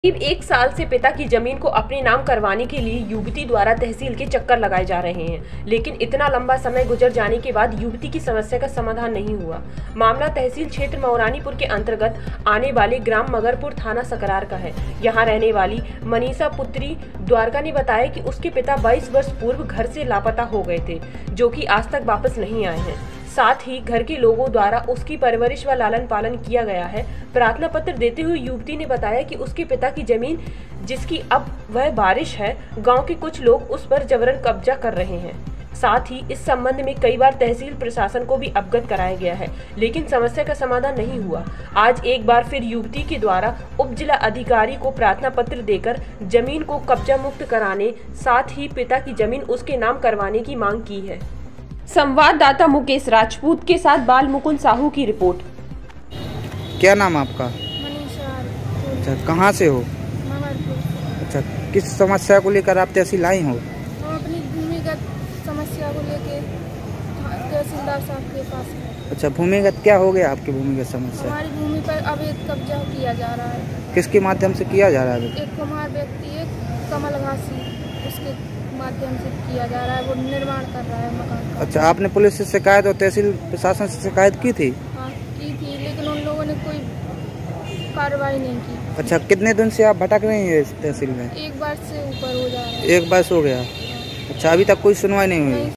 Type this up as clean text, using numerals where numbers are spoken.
करीब 1 साल से पिता की जमीन को अपने नाम करवाने के लिए युवती द्वारा तहसील के चक्कर लगाए जा रहे हैं, लेकिन इतना लंबा समय गुजर जाने के बाद युवती की समस्या का समाधान नहीं हुआ। मामला तहसील क्षेत्र मौरानीपुर के अंतर्गत आने वाले ग्राम मगरपुर थाना सकरार का है। यहाँ रहने वाली मनीषा पुत्री द्वारका ने बताया कि उसके पिता 22 वर्ष पूर्व घर से लापता हो गए थे, जो कि आज तक वापस नहीं आए हैं। साथ ही घर के लोगों द्वारा उसकी परवरिश व लालन पालन किया गया है। प्रार्थना पत्र देते हुए युवती ने बताया कि उसके पिता की जमीन, जिसकी अब वह बारिश है, गांव के कुछ लोग उस पर जबरन कब्जा कर रहे हैं। साथ ही इस संबंध में कई बार तहसील प्रशासन को भी अवगत कराया गया है, लेकिन समस्या का समाधान नहीं हुआ। आज एक बार फिर युवती के द्वारा उप जिला अधिकारी को प्रार्थना पत्र देकर जमीन को कब्जा मुक्त कराने, साथ ही पिता की जमीन उसके नाम करवाने की मांग की है। संवाददाता मुकेश राजपूत के साथ बाल मुकुंद साहू की रिपोर्ट। क्या नाम आपका? मनीषा। अच्छा, कहाँ से हो? मगरपुर। अच्छा, किस समस्या को लेकर आप तहसील आई हो? हम अपनी भूमिगत समस्या को लेके तहसीलदार साहब के पास हैं। अच्छा, भूमिगत क्या हो गया आपकी भूमिगत समस्या? हमारी भूमि पर अवैध कब्जा किया जा रहा है। किसके माध्यम से किया जा रहा है? एक कुमार व्यक्ति, एक कमल घासी, उसके माध्यम से किया जा रहा है। वो निर्माण कर रहा है मकान का। अच्छा, आपने पुलिस से शिकायत और तहसील प्रशासन से शिकायत की थी? हाँ, की थी, लेकिन उन लोगों ने कोई कार्रवाई नहीं की। अच्छा, कितने दिन से आप भटक रही हैं इस तहसील में? 1 बार से ऊपर हो जा रहा है। 1 वर्ष हो गया। अच्छा, अभी तक कोई सुनवाई नहीं हुई?